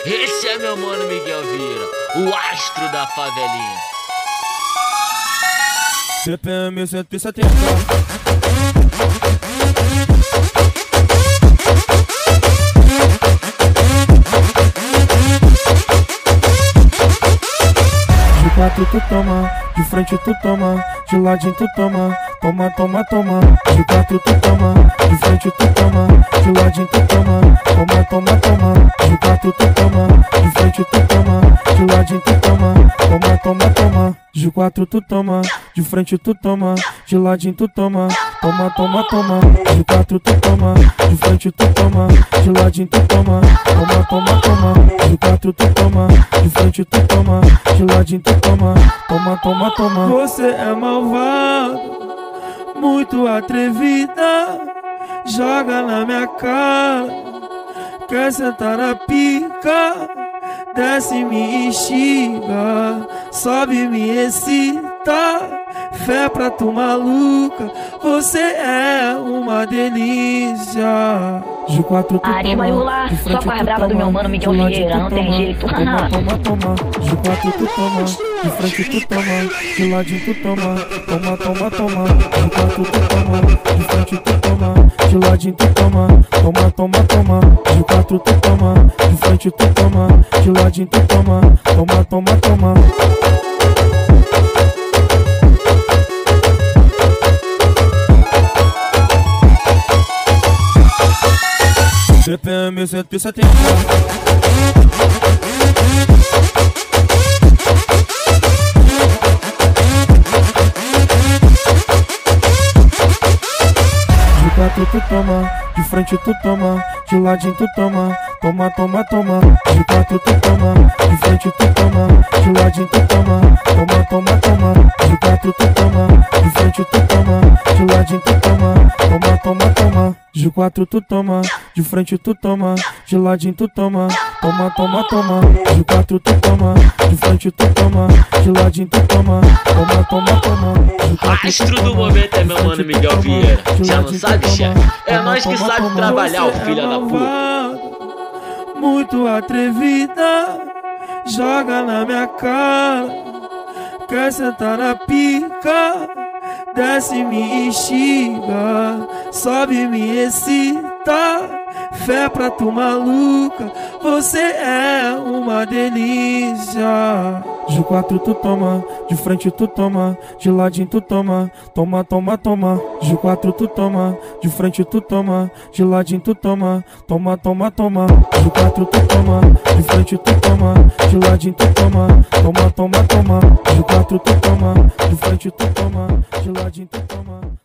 Esse é meu mano Miguel Vieira, o astro da favelinha. CPM 170. De quatro tu toma, de frente tu toma, de ladinho tu toma, toma, toma, toma. De quatro tu toma, de frente tu toma, de ladinho tu toma, toma, toma, toma. De quatro tu toma, de frente tu toma, de ladinho tu toma, toma, toma, toma. De quatro tu toma, de frente tu toma, de ladinho tu toma, toma, toma, toma. De quatro tu toma, de frente tu toma, de ladinho tu toma, toma, toma, toma. De quatro tu toma, de frente tu toma, de ladinho tu toma, toma, toma, toma. Você é malvado, muito atrevida, joga na minha cara, quer sentar na pica, desce me instiga, sobe me excita, fé pra tu maluca, você é uma delícia. De quatro tu Ari vai rolar, só com as brava do meu mano Miguel Vieira, não tem jeito. Toma, toma, toma. De quatro tu toma, de frente tu toma, de ladinho tu toma, toma, toma, toma. De quatro tu toma, de frente tu toma, de ladinho tu toma, toma, toma, toma. De quatro tu toma, de frente tu toma, de ladinho tu toma, toma, toma, toma. CPM 170. De quatro tu toma, de frente tu toma, de ladinho tu toma, toma, toma, toma. De quatro tu toma, de frente tu toma, de ladinho tu toma, toma, toma, toma. De quatro tu toma, de frente tu toma, de ladinho tu toma, toma, toma, toma. De quatro tu toma, de frente tu toma, de ladinho tu toma, toma, toma, toma. De quatro tu toma, de frente tu toma, de ladinho tu toma, toma, toma, toma. Astro do momento é meu mano Miguel Vieira. Já não sabe, chefe? É nós que sabe trabalhar, o filho da puta. Muito atrevida, joga na minha cara, quer sentar na pica, desce me instiga, sobe me excita, fé pra tu maluca, você é uma delícia. De quatro tu toma, de frente tu toma, de ladinho tu toma, toma, toma, toma. De quatro tu toma, de frente tu toma, de ladinho tu toma, toma, toma, toma. De quatro tu toma, de frente tu toma, de ladinho tu toma, toma, toma, toma. De quatro tu toma, de frente tu toma, de ladinho tu toma.